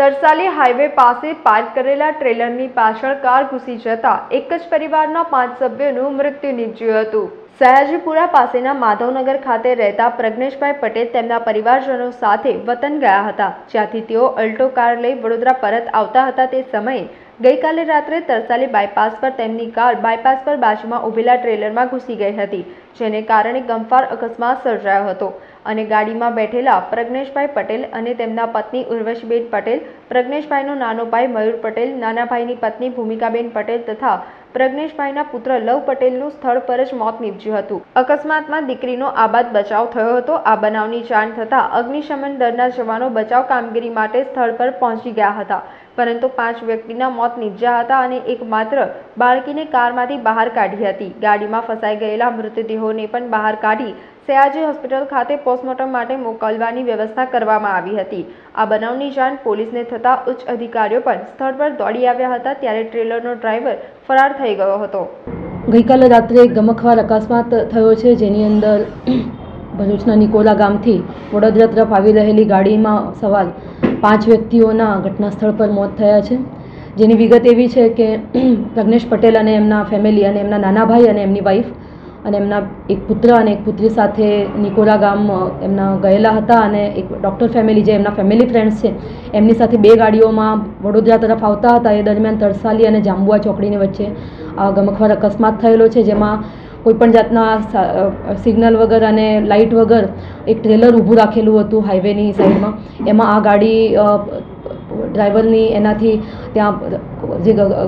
Tarsali highway પાસે park કરેલા ટ્રેલરની પાછળ કાર ઘૂસી જતા એક જ પરિવારના 5 સભ્યોનું મૃત્યુ નીપજ્યું હતું। સયાજીપુરા પાસેના માધવનગર ખાતે રહેતા પ્રજ્ઞેશભાઈ પટેલ તેમના પરિવારજનો સાથે વતન ગયા હતા, જ્યાંથી તેઓ અલ્ટો કાર લઈ વડોદરા પરત આવતા હતા। તે સમયે ગઈકાલે રાત્રે તરસાલી બાયપાસ પર તેમની કાર બાયપાસ પર બાજુમાં ઊભેલા ટ્રેલરમાં ઘૂસી ગઈ હતી, જેને કારણે ગમખ્વાર અકસ્માત સર્જાયો હતો અને ગાડીમાં બેઠેલા પ્રજ્ઞેશભાઈ પટેલ અને તેમના પત્ની ઉર્વશીબેન પટેલ, પ્રજ્ઞેશભાઈનો નાનો ભાઈ મયુર પટેલ, નાના ભાઈની પત્ની ભૂમિકાબેન પટેલ તથા પ્રજ્ઞેશભાઈના પુત્ર લવ પટેલનું સ્થળ પર જ મોત નીપજ્યું હતું। અકસ્માતમાં દીકરીનો આબાદ બચાવ થયો હતો। આ બનાવની જાણ થતાં અગ્નિશમન દળના જવાનો બચાવ કામગીરી માટે સ્થળ પર પહોંચી ગયા હતા, પરંતુ 5 વ્યક્તિના મોત નીપજ્યા હતા અને એકમાત્ર બાળકીને કારમાંથી બહાર કાઢી હતી। ગાડીમાં ફસાઈ ગયેલા મૃતદેહોને પણ બહાર કાઢી સયાજી હોસ્પિટલ ખાતે પોસ્ટમોર્ટમ માટે મોકલવાની વ્યવસ્થા કરવામાં આવી હતી। આ બનાવની જાણ પોલીસને થતાં ઉચ્ચ અધિકારીઓ પણ સ્થળ પર દોડી આવ્યા હતા, ત્યારે ટ્રેલરનો ડ્રાઈવર ફરાર થઈ ગયો હતો। ગઈકાલે રાત્રે એક ગમખ્વાર અકસ્માત થયો છે, જેની અંદર ભરૂચના નિકોલા ગામથી વડોદરા તરફ આવી રહેલી ગાડીમાં સવાર 5 વ્યક્તિઓના ઘટના સ્થળ પર મોત થયા છે, જેની વિગત એવી છે કે પ્રજ્ઞેશ પટેલ અને એમના ફેમિલી અને એમના નાના ભાઈ અને એમની વાઈફ અને એમના એક પુત્ર અને એક પુત્રી સાથે નિકોલા ગામ એમના ગયેલા હતા અને એક ડૉક્ટર ફેમિલી જે એમના ફેમિલી ફ્રેન્ડ્સ છે એમની સાથે 2 ગાડીઓમાં વડોદરા તરફ આવતા હતા। એ દરમિયાન તરસાલી અને જાંબુઆ ચોકડીની વચ્ચે આ ગમખ્વાર અકસ્માત થયેલો છે, જેમાં કોઈપણ જાતના સિગ્નલ વગર અને લાઇટ વગર એક ટ્રેલર ઊભું રાખેલું હતું હાઈવેની સાઈડમાં। એમાં આ ગાડી ડ્રાઈવરની એનાથી ત્યાં જે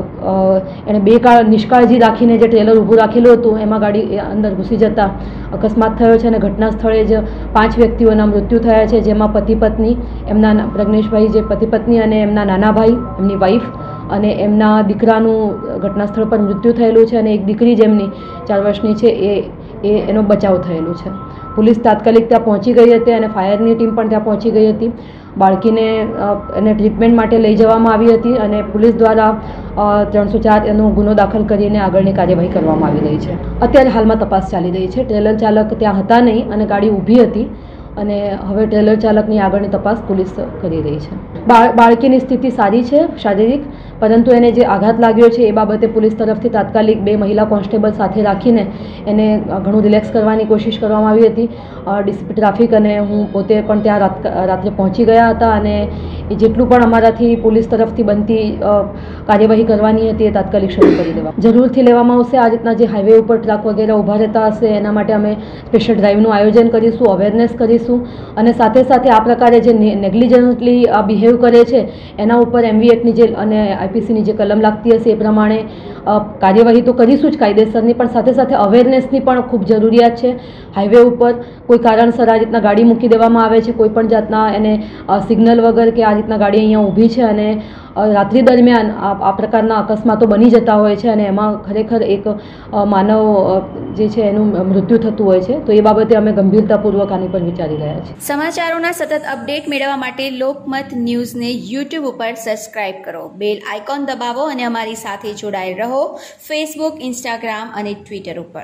એણે નિષ્કાળજી રાખીને જે ટ્રેલર ઊભું રાખેલું હતું એમાં ગાડી અંદર ઘૂસી જતા અકસ્માત થયો છે અને ઘટના સ્થળે જ 5 વ્યક્તિઓના મૃત્યુ થયા છે, જેમાં પતિ પત્ની, એમના પ્રજ્ઞેશભાઈ જે પતિ પત્ની અને એમના નાના ભાઈ, એમની વાઈફ અને એમના દીકરાનું ઘટના સ્થળ પર મૃત્યુ થયેલું છે અને એક દીકરી જેમની 4 વર્ષની છે એનો બચાવ થયેલો છે। પોલીસ તાત્કાલિક ત્યાં પહોંચી ગઈ હતી અને ફાયરની ટીમ પણ ત્યાં પહોંચી ગઈ હતી। બાળકીને એને ટ્રીટમેન્ટ માટે લઈ જવામાં આવી હતી અને પોલીસ દ્વારા 304 એનો ગુનો દાખલ કરીને આગળની કાર્યવાહી કરવામાં આવી રહી છે। અત્યારે હાલમાં તપાસ ચાલી રહી છે। ટ્રેલર ચાલક ત્યાં હતા નહીં અને ગાડી ઊભી હતી અને હવે ટ્રેલર ચાલકની આગળની તપાસ પોલીસ કરી રહી છે। બાળકીની સ્થિતિ સારી છે શારીરિક, પરંતુ એને જે આઘાત લાગ્યો છે એ બાબતે પોલીસ તરફથી તાત્કાલિક 2 મહિલા કોન્સ્ટેબલ સાથે રાખીને એને ઘણું રિલેક્સ કરવાની કોશિશ કરવામાં આવી હતી। ડીસીપી ટ્રાફિક અને હું પોતે પણ ત્યાં રાત્રે પહોંચી ગયા હતા અને એ જેટલું પણ અમારાથી પોલીસ તરફથી બનતી કાર્યવાહી કરવાની હતી એ તાત્કાલિક શરૂ કરી દેવા જરૂરથી લેવામાં આવશે। આ રીતના જે હાઈવે ઉપર ટ્રક વગેરે ઊભા રહેતા હશે એના માટે અમે સ્પેશિયલ ડ્રાઈવનું આયોજન કરીશું, અવેરનેસ કરીશું અને સાથે સાથે આ પ્રકારે જે નેગ્લિજન્ટલી બિહેવ કરે છે એના ઉપર MV એક્ટની જે અને IPCની જે કલમ લાગતી હશે એ પ્રમાણે કાર્યવાહી તો કરીશું જ કાયદેસરની, પણ સાથે સાથે અવેરનેસની પણ ખૂબ જરૂરિયાત છે। હાઈવે ઉપર કોઈ કારણસર આ રીતના ગાડી મૂકી દેવામાં આવે છે, કોઈ પણ જાતના એને સિગ્નલ વગર કે આ રીતના ગાડી અહીંયા ઊભી છે અને રાત્રિ દરમિયાન આ પ્રકારના અકસ્માતો બની જતા હોય છે અને એમાં ખરેખર એક માનવ જે છે એનું મૃત્યુ થતું હોય છે, તો એ બાબતે અમે ગંભીરતાપૂર્વક આની પર વિચારી રહ્યા છીએ। સમાચારોના સતત અપડેટ મેળવવા માટે લોકમત ન્યૂઝને YouTube ઉપર સબસ્ક્રાઇબ કરો, બેલ આઇકોન દબાવો અને અમારી સાથે જોડાયેલ રહો Facebook, Instagram અને Twitter ઉપર।